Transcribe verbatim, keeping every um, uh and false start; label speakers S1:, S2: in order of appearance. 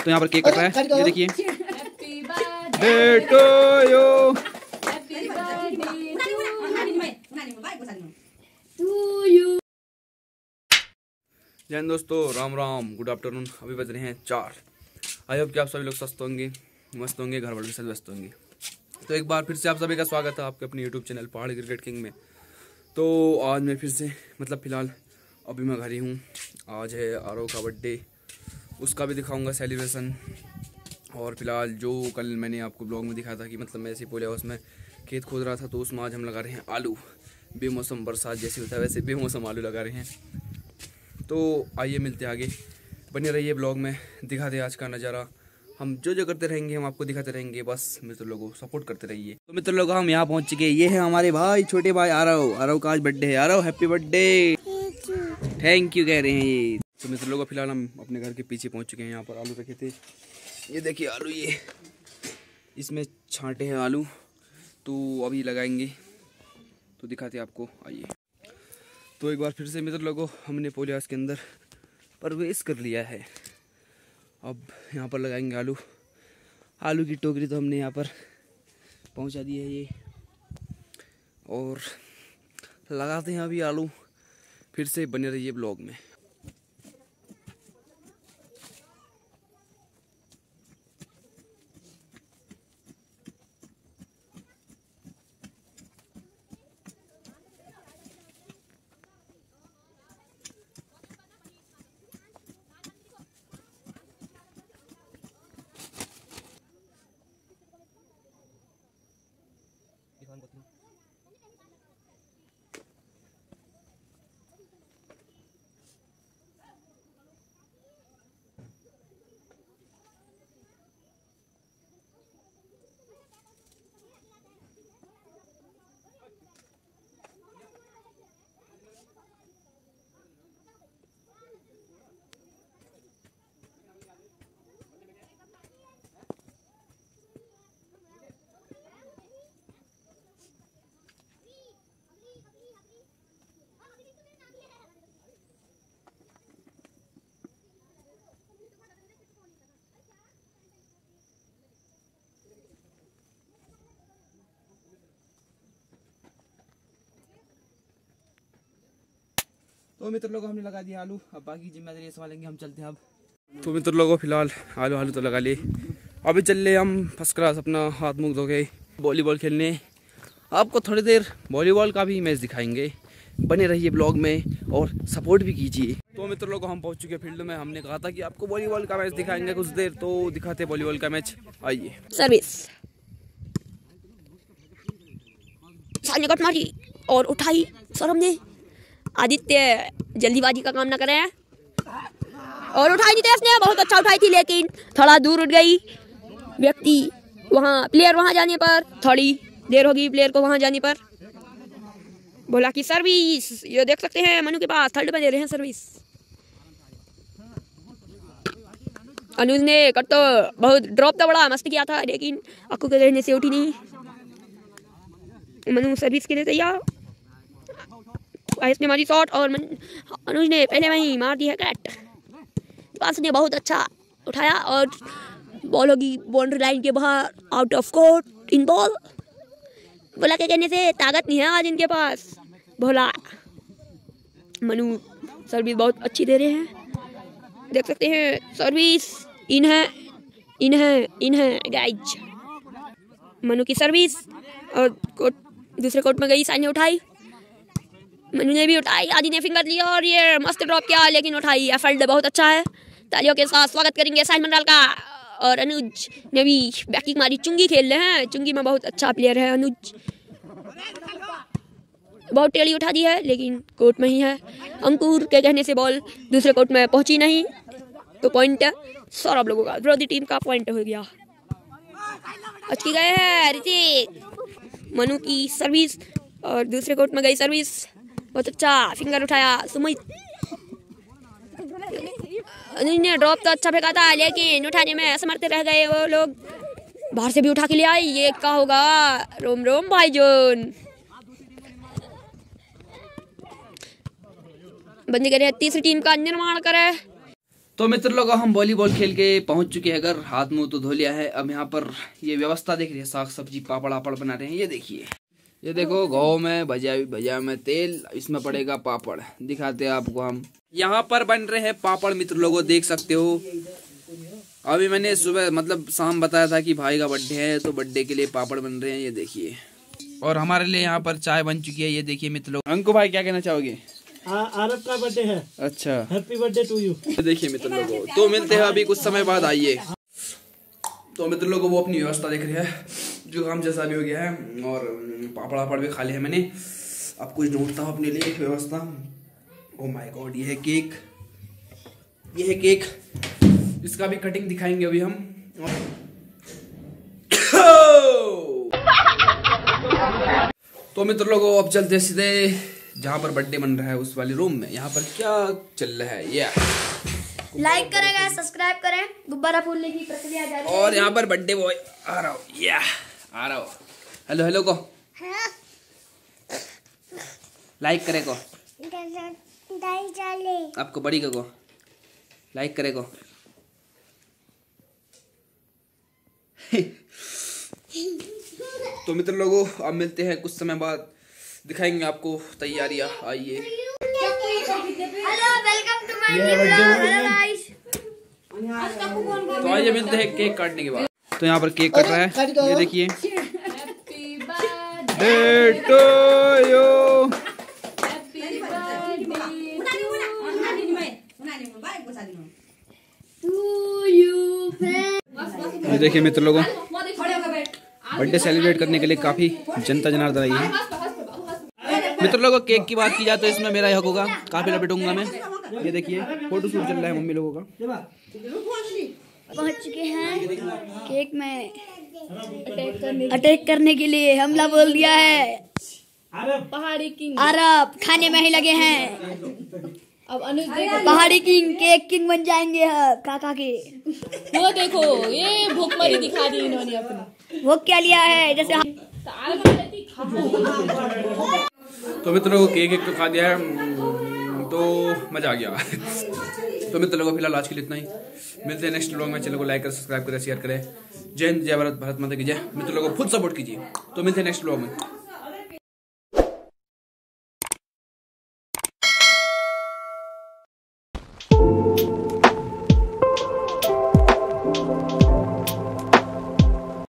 S1: तो यहाँ पर केक कट रहा है, ये देखिए। Birthday to you, to you. जय हिंद दोस्तों, राम राम, गुड आफ्टरनून। अभी बज रहे हैं चार। आई होप कि आप सभी लोग स्वस्थ होंगे, मस्त होंगे, घर वालों के साथ व्यस्त होंगे। तो एक बार फिर से आप सभी का स्वागत है आपके अपने YouTube channel Pahadi cricket king में। तो आज मैं फिर से मतलब फ़िलहाल अभी मैं घर ही हूँ। आज है आरव का बर्थडे, उसका भी दिखाऊंगा सेलिब्रेशन। और फिलहाल जो कल मैंने आपको ब्लॉग में दिखाया था कि मतलब मैं ऐसे पोले हाउस में खेत खोद रहा था, तो उसमें आज हम लगा रहे हैं आलू। बेमौसम बरसात जैसे होता है वैसे बेमौसम आलू लगा रहे हैं। तो आइए मिलते आगे, बने रहिए ब्लॉग में, दिखाते आज का नज़ारा। हम जो जो करते रहेंगे हम आपको दिखाते रहेंगे, बस मित्र लोगों सपोर्ट करते रहिए। तो मित्र लोगों हम यहाँ पहुँच चुके। ये है हमारे भाई, छोटे भाई आरव। आरव का आज बर्थडे है। Aarav happy birthday, thank you कह रहे हैं ये। तो मित्र लोगों फिलहाल हम अपने घर के पीछे पहुँच चुके हैं। यहाँ पर आलू रखे थे, ये देखिए आलू, ये इसमें छांटे हैं आलू, तो अभी लगाएंगे, तो दिखाते हैं आपको, आइए। तो एक बार फिर से मित्र लोगों हमने पोलियास के अंदर प्रवेश कर लिया है। अब यहाँ पर लगाएंगे आलू। आलू की टोकरी तो हमने यहाँ पर पहुँचा दी है ये, और लगाते हैं अभी आलू। फिर से बने रहिए ब्लॉग में। तो मित्र लोगों हमने लगा दिया आलू, अब बाकी जिम्मेदारी संभालेंगे हम। चलते हैं अब। तो मित्र लोगों फिलहाल आलू आलू तो लगा लिए, अभी चल रहे हम फर्स्ट क्लास अपना हाथ मुँह धो के वॉलीबॉल खेलने। आपको थोड़ी देर वॉलीबॉल का भी मैच दिखाएंगे, बने रहिए ब्लॉग में और सपोर्ट भी कीजिए। तो मित्र लोगों हम पहुंच चुके फील्ड में। हमने कहा था कि आपको वॉलीबॉल का मैच दिखाएंगे कुछ देर, तो दिखाते वॉलीबॉल का मैच, आइए।
S2: सर्विस सामने कट मारी और उठाई सर हमने। आदित्य जल्दीबाजी का काम ना करे और उठाई नहीं, तेज ने बहुत अच्छा उठाई थी, लेकिन थोड़ा दूर उठ गई। व्यक्ति वहाँ प्लेयर वहाँ जाने पर थोड़ी देर होगी, प्लेयर को वहाँ जाने पर बोला कि सर्विस, ये देख सकते हैं मनु के पास थर्ड में दे रहे हैं सर्विस। अनुज ने कट तो बहुत ड्रॉप तो बड़ा मस्त किया था, लेकिन अक्कू के रहने से उठी नहीं। मनु सर्विस के लिए तैयार, ने मारी शॉट और अनुज ने पहले वहीं मार दी है कैट। पास ने बहुत अच्छा उठाया और बॉल होगी बाउंड्री लाइन के बाहर, out of court, in ball. बोला के कहने से ताकत नहीं है आज इनके पास, बोला। मनु सर्विस बहुत अच्छी दे रहे हैं, देख सकते हैं सर्विस इन है, इन है, इन है गाइज। मनु की सर्विस और कोर्ट, दूसरे कोर्ट में गई, साइन ने उठाई, मनु ने भी उठाई, आदि ने फिंगर लिया और ये मस्त ड्रॉप किया, लेकिन उठाई। एफर्ट बहुत अच्छा है, तालियों के साथ स्वागत करेंगे साइन मंडल का। और अनुज ने भी बैकिंग मारी, चुंगी खेल रहे हैं, चुंगी में बहुत अच्छा प्लेयर है अनुज। बहुत टेढ़ी उठा दी है, लेकिन कोर्ट में ही है। अंकुर के कहने से बॉल दूसरे कोर्ट में पहुंची नहीं, तो पॉइंट सौरभ लोगों का, विरोधी टीम का पॉइंट हो गया। अचकी गए हैं ऋतिक। मनु की सर्विस और दूसरे कोर्ट में गई सर्विस, बहुत अच्छा फिंगर उठाया सुमित। ने ड्रॉप तो अच्छा फेंका था, लेकिन उठाने में असमर्थ रह गए वो लोग। बाहर से भी उठा के ले आई, ये क्या होगा। रोम रोम भाईजान, बंदी करे तीसरी टीम का निर्माण करे।
S1: तो मित्र लोग हम वॉलीबॉल खेल के पहुंच चुके हैं घर, हाथ मुंह तो धो लिया है। अब यहाँ पर ये व्यवस्था देख रही है, साग सब्जी पापड़ आपड़ बना रहे हैं। ये देखिए, ये देखो गाँव में भजिया भजिया में तेल, इसमें पड़ेगा पापड़। दिखाते हैं आपको हम। यहाँ पर बन रहे हैं पापड़ मित्र लोगों, देख सकते हो। अभी मैंने सुबह मतलब शाम बताया था कि भाई का बर्थडे है, तो बर्थडे के लिए पापड़ बन रहे हैं। ये देखिए, और हमारे लिए यहाँ पर चाय बन चुकी है। ये देखिए मित्र लोग। अंकु भाई क्या कहना चाहोगे?
S3: आरब का बर्थडे है।
S1: अच्छा,
S3: हैप्पी बर्थडे टू यू।
S1: देखिए मित्र लोगों, तो मिलते हैं अभी कुछ समय बाद, आइए। तो मित्र लोगों वो अपनी व्यवस्था देख रहे हैं, जो काम जैसा भी हो गया है, और पापड़ वापड़ भी खा लिया है मैंने। अब कुछ ढूंढता हूँ अपने लिए व्यवस्था। ओ माय गॉड, ये है केक, ये है केक। इसका भी कटिंग दिखाएंगे अभी हम। तो मित्र लोगों अब चलते सीधे जहाँ पर बर्थडे बन रहा है उस वाले रूम में। यहाँ पर क्या चल रहा है? ये
S2: लाइक करेगा, सब्सक्राइब करें, गुब्बारा फूलने की प्रक्रिया जारी है।
S1: और यहाँ पर बर्थडे बॉय आ रहा हो, या आ रहा हो। हेलो हेलो को लाइक करे को, आपको बड़ी को लाइक करे को। तो मित्र लोगों अब मिलते हैं कुछ समय बाद, दिखाएंगे आपको तैयारियां। आइए।
S2: Hello, welcome to my new blog. Hello guys.
S1: तो आइए मिलते हैं केक काटने के बाद। तो यहाँ पर केक कट रहा है, ये देखिए।
S2: Happy
S1: birthday to you.
S2: To you.
S1: ये देखिए मित्र लोगों, बर्थडे सेलिब्रेट करने के लिए काफी जनता जनार्दन आई है। मित्र लोगों केक की बात की जाए तो इसमें मेरा हक होगा, काफी लपेटूंगा मैं। ये देखिए फोटो शूट चल रहा है मम्मी लोगों का।
S2: पहुंच चुके हैं केक में अटैक करने अटैक करने के लिए। हमला बोल दिया है।
S4: पहाड़ी किंग
S2: अरब खाने में ही लगे हैं।
S4: अब अनुज
S2: पहाड़ी किंग, केक किंग बन जाएंगे काका के।
S4: वो देखो, ये भूखमरी दिखा दी इन्होंने अपनी।
S2: वो क्या लिया है जैसे हम...
S1: तो मित्र लोगों केक एक तो खा दिया है, तो मजा आ गया। तो मित्र लोगों फिलहाल आज के लिए इतना ही। मिलते हैं नेक्स्ट व्लॉग में। चैनल को लाइक करें, सब्सक्राइब करें, शेयर करें। जय हिंद, जय भारत, भारत माता की जय। मित्र लोगों फुल सपोर्ट कीजिए। तो मिलते हैं नेक्स्ट व्लॉग में।